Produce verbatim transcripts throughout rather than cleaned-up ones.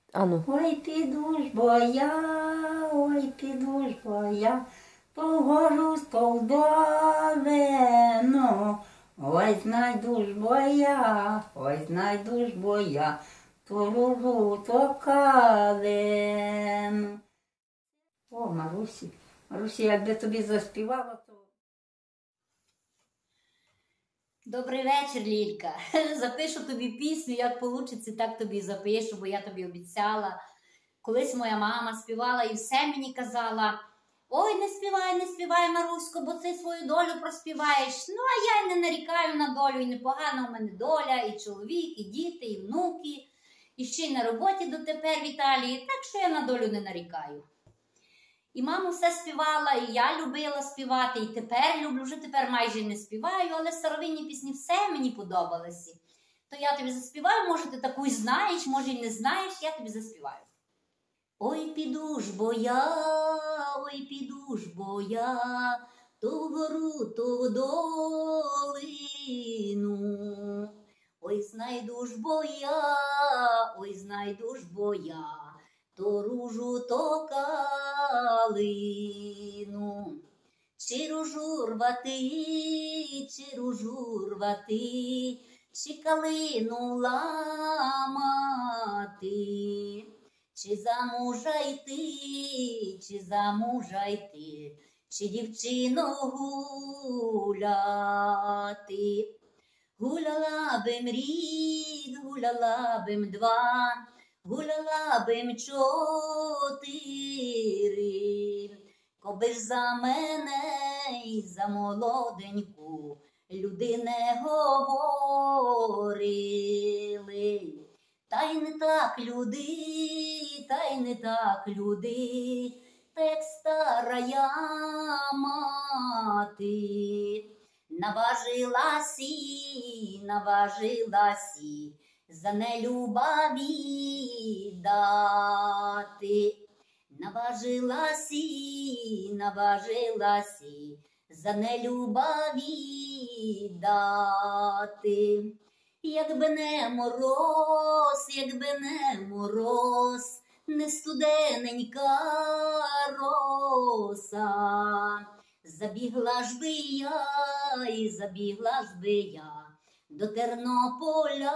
Ану. Ой, піду ж бо я, ой, піду ж бо я, то вгору, то вдовину. Ой, знайду ж бо я, ой, знайду ж бо я, то ружу, то калину. О, Марусі, Марусі, якби тобі заспівала, то... Добрий вечір, Лілька. Запишу тобі пісню, як вийде, так тобі запишу, бо я тобі обіцяла. Колись моя мама співала і все мені казала: ой, не співай, не співай, Марусько, бо ти свою долю проспіваєш. Ну, а я й не нарікаю на долю, і непогана у мене доля, і чоловік, і діти, і внуки, і ще й на роботі дотепер в Італії, так що я на долю не нарікаю. І мама все співала, і я любила співати, і тепер люблю, вже тепер майже не співаю, але старовинні пісні все мені подобалися. То я тобі заспіваю, може ти таку й знаєш, може й не знаєш, я тобі заспіваю. Ой, піду ж бо я, ой, піду ж бо я, то вгору, то в долину. Ой, знайду ж бо я, ой, знайду ж бо я, то ружу, то калину. Чи ружу рвати, чи ружу рвати, чи калину ламати, чи за мужа йти, чи за мужа йти, чи дівчино гуляти. Гуляла бим рік, гуляла бим два, гуляла бим чотири, коби ж за мене й за молоденьку люди не говорили. Та й не так люди, та й не так люди, та як старая мати. Наважиласі, наважиласі, за нелюба віддати. Наважиласі, наважиласі, за нелюба віддати. Якби не мороз, якби не мороз, не студененька роса, забігла ж би я, і забігла ж би я до Тернополя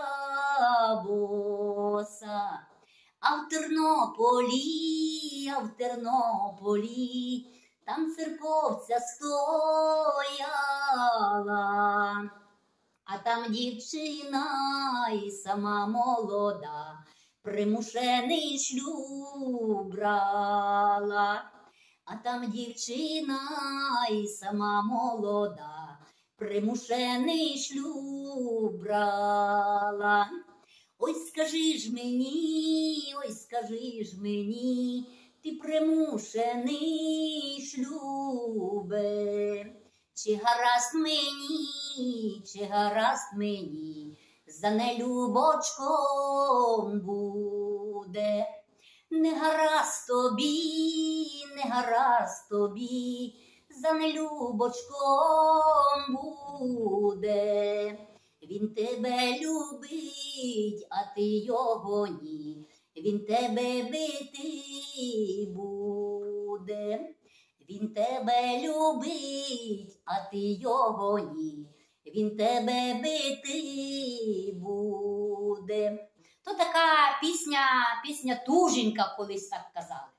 боса. А в Тернополі, а в Тернополі, там церковця стояла, а там дівчина і сама молода примушений шлюб брала. А там дівчина і сама молода примушений шлюб брала. Ой, скажи ж мені, ой, скажи ж мені, ти примушений шлюбе, чи гаразд мені, чи гаразд мені, за нелюбочком буде. Не гаразд тобі, не гаразд тобі, за нелюбочком буде. Він тебе любить, а ти його ні, він тебе бити буде. Він тебе любить, а ти його ні, він тебе бити буде. То така пісня, пісня Туженька колись так казала.